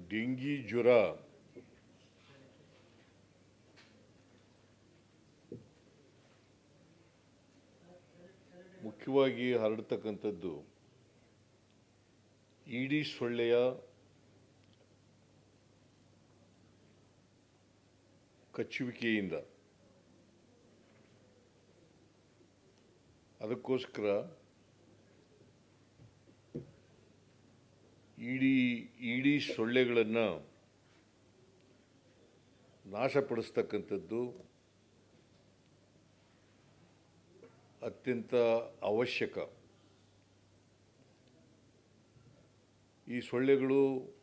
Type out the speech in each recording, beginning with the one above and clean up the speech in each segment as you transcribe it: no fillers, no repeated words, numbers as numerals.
Dengue ಜ್ವರ ಮುಖ್ಯವಾಗಿ ಹರಡತಕ್ಕಂಥದ್ದು Aedes ಸೊಳ್ಳೆಯ ಕಚ್ಚುವಿಕೆಯಿಂದ. ಅದಕ್ಕೋಸ್ಕರ ಈಡಿಸ್ ಸೊಳ್ಳೆಗಳನ್ನು ನಾಶಪಡಿಸ್ತಕ್ಕಂಥದ್ದು ಅತ್ಯಂತ ಅವಶ್ಯಕ. ಈ ಸೊಳ್ಳೆಗಳು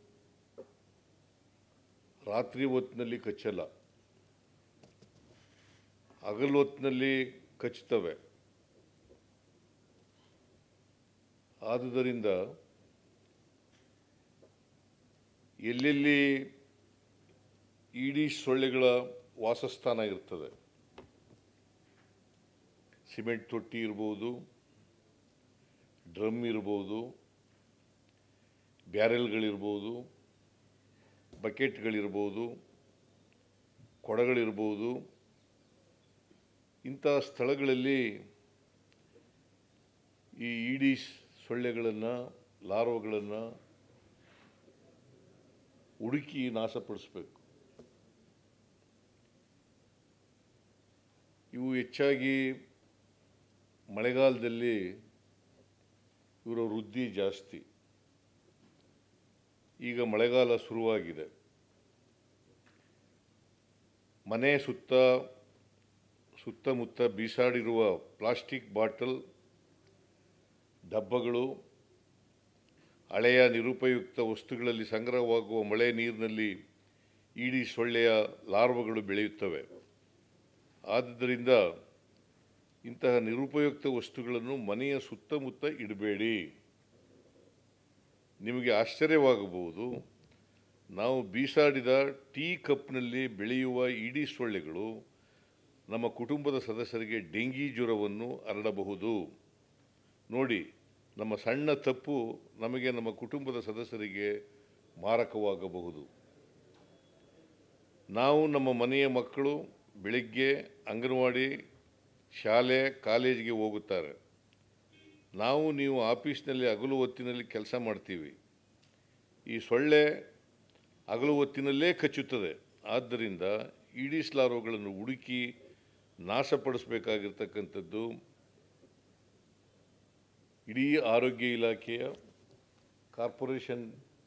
ರಾತ್ರಿ ಹೊತ್ತಿನಲ್ಲಿ ಕಚ್ಚಲ್ಲ, ಹಗಲು ಹೊತ್ತಿನಲ್ಲಿ ಕಚ್ಚುತ್ತವೆ. ಆದುದರಿಂದ ಎಲ್ಲೆಲ್ಲಿ ಈಡಿಸ್ ಸೊಳ್ಳೆಗಳ ವಾಸಸ್ಥಾನ ಇರ್ತದೆ, ಸಿಮೆಂಟ್ ತೊಟ್ಟಿ ಇರ್ಬೋದು, ಡ್ರಮ್ ಇರ್ಬೋದು, ಬ್ಯಾರೆಲ್ಗಳಿರ್ಬೋದು, ಬಕೆಟ್ಗಳಿರ್ಬೋದು, ಕೊಡಗಳಿರ್ಬೋದು, ಇಂಥ ಸ್ಥಳಗಳಲ್ಲಿ ಈ ಈಡಿಸ್ ಸೊಳ್ಳೆಗಳನ್ನು, ಲಾರ್ವಗಳನ್ನು ಹುಡುಕಿ ನಾಶಪಡಿಸಬೇಕು. ಇವು ಹೆಚ್ಚಾಗಿ ಮಳೆಗಾಲದಲ್ಲಿ ಇವರ ವೃದ್ಧಿ ಜಾಸ್ತಿ. ಈಗ ಮಳೆಗಾಲ ಶುರುವಾಗಿದೆ. ಮನೆ ಸುತ್ತಮುತ್ತ ಬೀಸಾಡಿರುವ ಪ್ಲಾಸ್ಟಿಕ್ ಬಾಟಲ್, ಡಬ್ಬಗಳು, ಹಳೆಯ ನಿರುಪಯುಕ್ತ ವಸ್ತುಗಳಲ್ಲಿ ಸಂಗ್ರಹವಾಗುವ ಮಳೆ ನೀರಿನಲ್ಲಿ ಈಡಿಸ್ ಸೊಳ್ಳೆಯ ಲಾರ್ವಗಳು ಬೆಳೆಯುತ್ತವೆ. ಆದ್ದರಿಂದ ಇಂತಹ ನಿರುಪಯುಕ್ತ ವಸ್ತುಗಳನ್ನು ಮನೆಯ ಸುತ್ತಮುತ್ತ ಇಡಬೇಡಿ. ನಿಮಗೆ ಆಶ್ಚರ್ಯವಾಗಬಹುದು, ನಾವು ಬೀಸಾಡಿದ ಟೀ ಕಪ್ನಲ್ಲಿ ಬೆಳೆಯುವ ಈಡಿಸ್ ಸೊಳ್ಳೆಗಳು ನಮ್ಮ ಕುಟುಂಬದ ಸದಸ್ಯರಿಗೆ ಡೆಂಗಿ ಜ್ವರವನ್ನು ಹರಡಬಹುದು. ನೋಡಿ, ನಮ್ಮ ಸಣ್ಣ ತಪ್ಪು ನಮಗೆ, ನಮ್ಮ ಕುಟುಂಬದ ಸದಸ್ಯರಿಗೆ ಮಾರಕವಾಗಬಹುದು. ನಾವು, ನಮ್ಮ ಮನೆಯ ಮಕ್ಕಳು ಬೆಳಿಗ್ಗೆ ಅಂಗನವಾಡಿ, ಶಾಲೆ, ಕಾಲೇಜಿಗೆ ಹೋಗುತ್ತಾರೆ. ನೀವು ಆಫೀಸ್ನಲ್ಲಿ ಹಗಲು ಹೊತ್ತಿನಲ್ಲಿ ಕೆಲಸ ಮಾಡ್ತೀವಿ. ಈ ಸೊಳ್ಳೆ ಹಗಲು ಹೊತ್ತಿನಲ್ಲೇ ಕಚ್ಚುತ್ತದೆ. ಆದ್ದರಿಂದ ಈಡಿಸ್ ಲಾರ್ವಗಳನ್ನು ಹುಡುಕಿ ನಾಶಪಡಿಸಬೇಕಾಗಿರ್ತಕ್ಕಂಥದ್ದು ಇಡೀ ಆರೋಗ್ಯ ಇಲಾಖೆಯ, ಕಾರ್ಪೊರೇಷನ್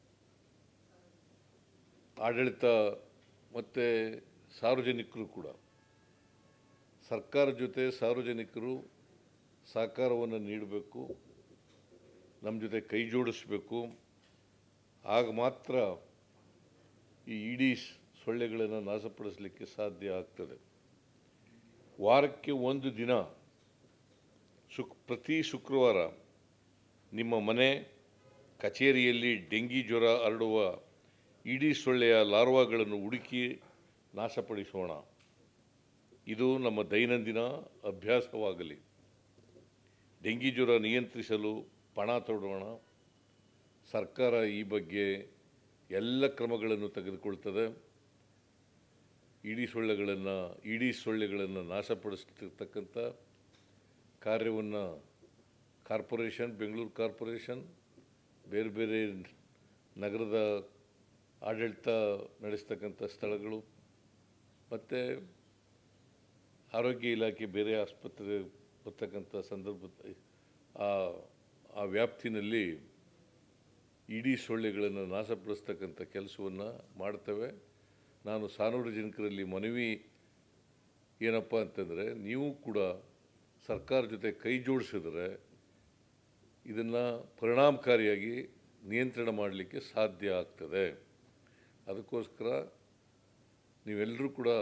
ಆಡಳಿತ ಮತ್ತು ಸಾರ್ವಜನಿಕರು ಕೂಡ. ಸರ್ಕಾರದ ಜೊತೆ ಸಾರ್ವಜನಿಕರು ಸಹಕಾರವನ್ನು ನೀಡಬೇಕು, ನಮ್ಮ ಜೊತೆ ಕೈ ಜೋಡಿಸಬೇಕು. ಆಗ ಮಾತ್ರ ಈ ಈಡಿಸ್ ಸೊಳ್ಳೆಗಳನ್ನು ನಾಶಪಡಿಸಲಿಕ್ಕೆ ಸಾಧ್ಯ ಆಗ್ತದೆ. ವಾರಕ್ಕೆ ಒಂದು ದಿನ ಪ್ರತಿ ಶುಕ್ರವಾರ ನಿಮ್ಮ ಮನೆ, ಕಚೇರಿಯಲ್ಲಿ ಡೆಂಗಿ ಜ್ವರ ಹರಡುವ ಈಡಿಸ್ ಸೊಳ್ಳೆಯ ಲಾರ್ವಾಗಳನ್ನು ಹುಡುಕಿ ನಾಶಪಡಿಸೋಣ. ಇದು ನಮ್ಮ ದೈನಂದಿನ ಅಭ್ಯಾಸವಾಗಲಿ. ಡೆಂಗಿ ಜ್ವರ ನಿಯಂತ್ರಿಸಲು ಪಣ ತೊಡೋಣ. ಸರ್ಕಾರ ಈ ಬಗ್ಗೆ ಎಲ್ಲ ಕ್ರಮಗಳನ್ನು ತೆಗೆದುಕೊಳ್ತದೆ. ಈಡಿಸ್ ಸೊಳ್ಳೆಗಳನ್ನು ನಾಶಪಡಿಸ್ತಕ್ಕಂಥ ಕಾರ್ಯವನ್ನು ಕಾರ್ಪೊರೇಷನ್, ಬೆಂಗಳೂರು ಕಾರ್ಪೊರೇಷನ್, ಬೇರೆ ಬೇರೆ ನಗರದ ಆಡಳಿತ ನಡೆಸ್ತಕ್ಕಂಥ ಸ್ಥಳಗಳು ಮತ್ತು ಆರೋಗ್ಯ ಇಲಾಖೆ ಬೇರೆ ಆಸ್ಪತ್ರೆ ಬರ್ತಕ್ಕಂಥ ಸಂದರ್ಭ ಆ ವ್ಯಾಪ್ತಿನಲ್ಲಿ ಈಡಿಸ್ ಸೊಳ್ಳೆಗಳನ್ನು ನಾಶಪಡಿಸ್ತಕ್ಕಂಥ ಕೆಲಸವನ್ನು ಮಾಡ್ತವೆ. ನಾನು ಸಾರ್ವಜನಿಕರಲ್ಲಿ ಮನವಿ ಏನಪ್ಪ ಅಂತಂದರೆ, ನೀವು ಕೂಡ ಸರ್ಕಾರ ಜೊತೆ ಕೈ ಜೋಡಿಸಿದರೆ ಇದನ್ನು ಪರಿಣಾಮಕಾರಿಯಾಗಿ ನಿಯಂತ್ರಣ ಮಾಡಲಿಕ್ಕೆ ಸಾಧ್ಯ ಆಗ್ತದೆ. ಅದಕ್ಕೋಸ್ಕರ ನೀವೆಲ್ಲರೂ ಕೂಡ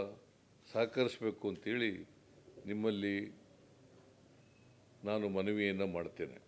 ಸಹಕರಿಸಬೇಕು ಅಂತೇಳಿ ನಿಮ್ಮಲ್ಲಿ ನಾನು ಮನವಿಯನ್ನು ಮಾಡ್ತೇನೆ.